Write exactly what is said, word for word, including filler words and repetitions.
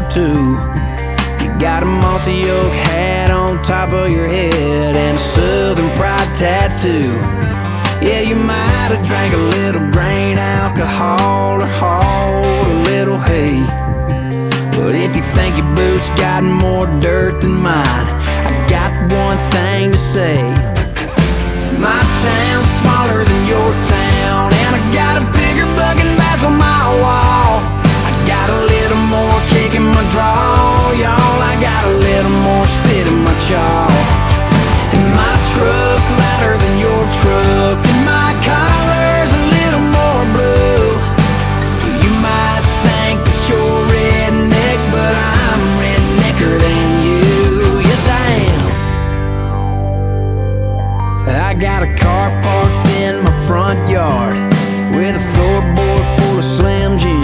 too. You got a mossy oak hat on top of your head and a Southern Pride tattoo. Yeah, you might have drank a little grain alcohol or hauled a little hay, but if you think your boots got more dirt than mine, I got one thing to say. My town's smaller than your town, and I got a bigger bucking bass on my wall. I got a little more kick in my draw, y'all. I got a little more spit in my chaw. And my truck's louder than your truck, and my collar's a little more blue. You might think that you're redneck, but I'm rednecker than you. Yes, I am. I got a car parked in my front yard with a floorboard full of Slim Jim.